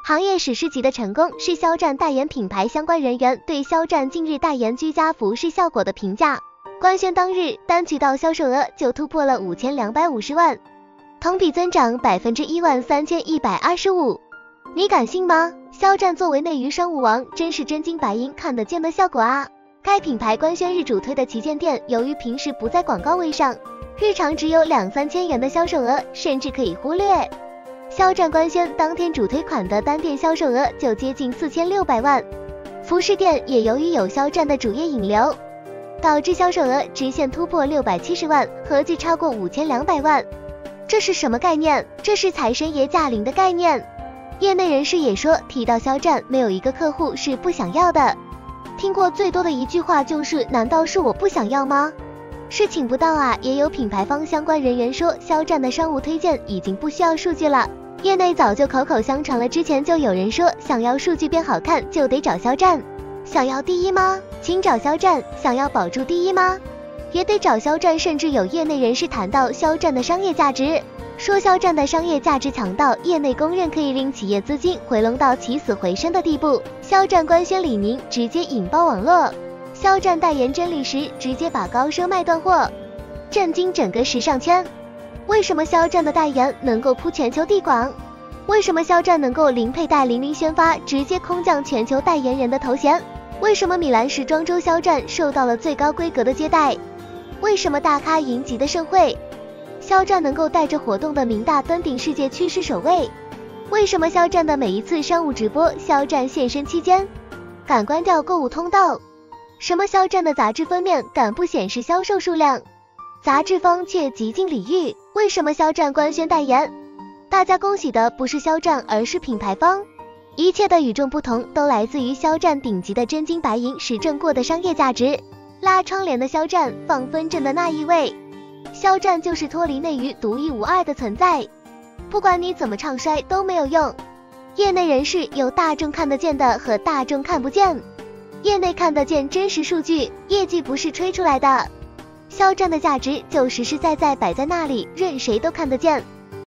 行业史诗级的成功是肖战代言品牌相关人员对肖战近日代言居家服饰效果的评价。官宣当日，单渠道销售额就突破了5250万，同比增长13125。你敢信吗？肖战作为内娱商务王，真是真金白银看得见的效果啊！该品牌官宣日主推的旗舰店，由于平时不在广告位上，日常只有2-3千元的销售额，甚至可以忽略。肖战官宣当天主推款的单店销售额就接近4600万，服饰店也由于有肖战的主业引流，导致销售额直线突破670万，合计超过5200万。这是什么概念？这是财神爷驾临的概念。业内人士也说，提到肖战，没有一个客户是不想要的。听过最多的一句话就是难道是我不想要吗？是请不到啊。也有品牌方相关人员说，肖战的商务推荐已经不需要数据了，业内早就口口相传了。之前就有人说，想要数据变好看就得找肖战。想要第一吗？请找肖战。想要保住第一吗？也得找肖战。甚至有业内人士谈到肖战的商业价值，说肖战的商业价值强到业内公认可以令企业资金回笼到起死回生的地步。肖战官宣李宁直接引爆网络，肖战代言真理时直接把高奢卖断货，震惊整个时尚圈。为什么肖战的代言能够铺全球地广？为什么肖战能够零佩戴00宣发，直接空降全球代言人的头衔？为什么米兰时装周肖战受到了最高规格的接待？为什么大咖云集的盛会，肖战能够带着活动的名大登顶世界趋势首位？为什么肖战的每一次商务直播，肖战现身期间敢关掉购物通道？什么肖战的杂志封面敢不显示销售数量，杂志方却极尽礼遇？为什么肖战官宣代言，大家恭喜的不是肖战，而是品牌方？一切的与众不同都来自于肖战顶级的真金白银实证过的商业价值。拉窗帘的肖战，放风筝的那一位，肖战就是脱离内娱独一无二的存在，不管你怎么唱衰都没有用。业内人士有大众看得见的和大众看不见，业内看得见真实数据，业绩不是吹出来的。肖战的价值就实实在在摆在那里，任谁都看得见。